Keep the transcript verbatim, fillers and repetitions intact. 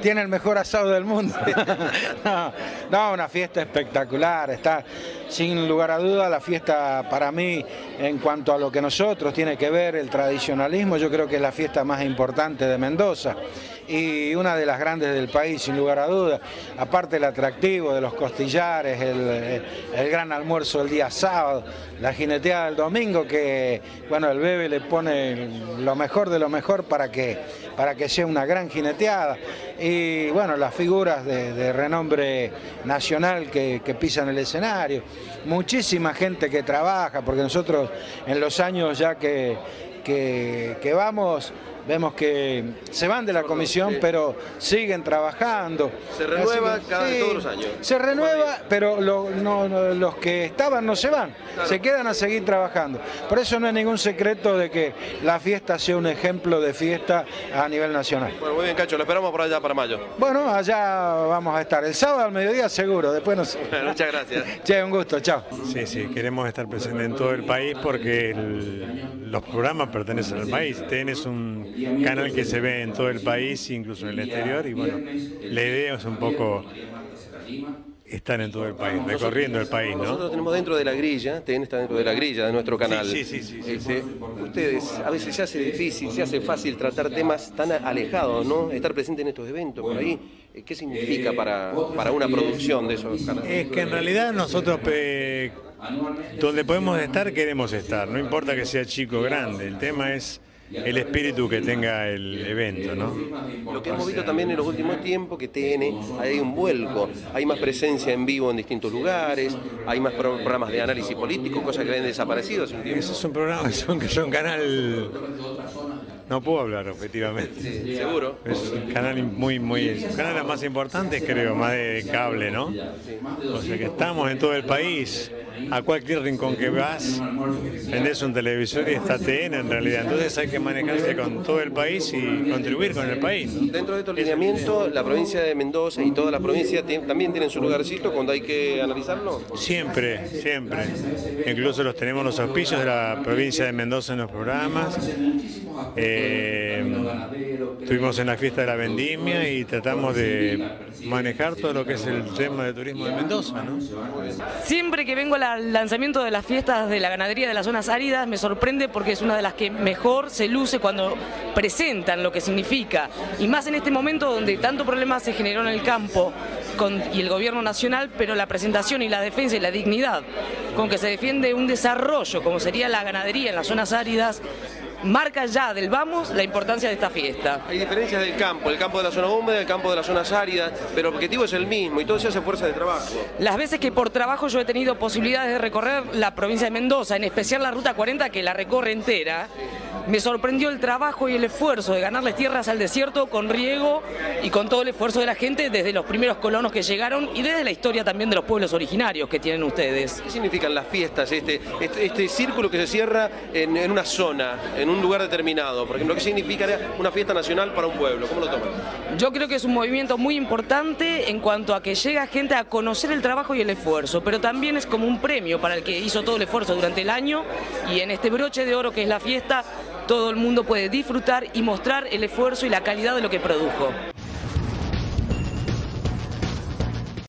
tiene el mejor asado del mundo. no, no, una fiesta espectacular, está sin lugar a duda la fiesta para mí en cuanto a lo que nosotros tiene que ver el tradicionalismo, yo creo que es la fiesta más importante de Mendoza y una de las grandes del país sin lugar a duda, aparte el atractivo de los costillares, el, el gran almuerzo el día sábado, la jineteada del domingo que bueno el Bebe le pone lo mejor de lo mejor para que, para que sea una gran jineteada y bueno las figuras de, de renombre nacional que, que pisan el escenario, muchísima gente que trabaja porque nosotros en los años ya que, que, que vamos vemos que se van de la comisión, sí, pero siguen trabajando. Se renueva que, cada sí, todos los años. Se renueva, pero lo, no, no, los que estaban no se van, claro, se quedan a seguir trabajando. Por eso no es ningún secreto de que la fiesta sea un ejemplo de fiesta a nivel nacional. Bueno, muy bien, Cacho, lo esperamos por allá para mayo. Bueno, allá vamos a estar. El sábado al mediodía seguro, después no sé. Bueno, muchas gracias. Che, un gusto, chao. Sí, sí, queremos estar presentes en todo el país porque el, los programas pertenecen al país. T N es un canal que se ve en todo el país, incluso en el exterior, y bueno, la idea es un poco estar en todo el país, recorriendo el país, ¿no? Nosotros tenemos dentro de la grilla, T N está dentro de la grilla de nuestro canal. Sí, sí, sí. sí, este, sí. Ustedes, a veces se hace difícil, se hace fácil tratar temas tan alejados, ¿no? Estar presente en estos eventos, por ahí, ¿qué significa para, para una producción de esos canales? Es que en realidad nosotros, eh, donde podemos estar, queremos estar, no importa que sea chico o grande, el tema es el espíritu que tenga el evento, ¿no? Lo que hemos visto también en los últimos tiempos, que T N, hay un vuelco, hay más presencia en vivo en distintos lugares, hay más programas de análisis político, cosas que habían desaparecido hace un tiempo. Eso es un programa, es un, es un canal... No puedo hablar objetivamente. Sí, seguro. Es un canal muy, muy, es un canal de los más importantes, creo, más de cable, ¿no? O sea que estamos en todo el país, a cualquier rincón que vas, prendés un televisor y está T N en realidad. Entonces hay que manejarse con todo el país y contribuir con el país, ¿no? Dentro de estos lineamientos, la provincia de Mendoza y todas las provincias también tienen su lugarcito cuando hay que analizarlo. Siempre, siempre. Incluso los tenemos los auspicios de la provincia de Mendoza en los programas. Eh, estuvimos en la fiesta de la vendimia y tratamos de manejar todo lo que es el tema de turismo de Mendoza, ¿no? Siempre que vengo al lanzamiento de las fiestas de la ganadería de las zonas áridas me sorprende porque es una de las que mejor se luce cuando presentan lo que significa, y más en este momento donde tanto problema se generó en el campo con, y el gobierno nacional, pero la presentación y la defensa y la dignidad con que se defiende un desarrollo como sería la ganadería en las zonas áridas marca ya del vamos la importancia de esta fiesta. Hay diferencias del campo, el campo de la zona húmeda, el campo de las zonas áridas, pero el objetivo es el mismo y todo se hace fuerza de trabajo. Las veces que por trabajo yo he tenido posibilidades de recorrer la provincia de Mendoza, en especial la Ruta cuarenta que la recorre entera, me sorprendió el trabajo y el esfuerzo de ganarles tierras al desierto con riego y con todo el esfuerzo de la gente desde los primeros colonos que llegaron y desde la historia también de los pueblos originarios que tienen ustedes. ¿Qué significan las fiestas, este, este, este círculo que se cierra en, en una zona, en un lugar determinado? Por ejemplo, ¿qué significa una fiesta nacional para un pueblo? ¿Cómo lo toman? Yo creo que es un movimiento muy importante en cuanto a que llega gente a conocer el trabajo y el esfuerzo, pero también es como un premio para el que hizo todo el esfuerzo durante el año, y en este broche de oro que es la fiesta, todo el mundo puede disfrutar y mostrar el esfuerzo y la calidad de lo que produjo.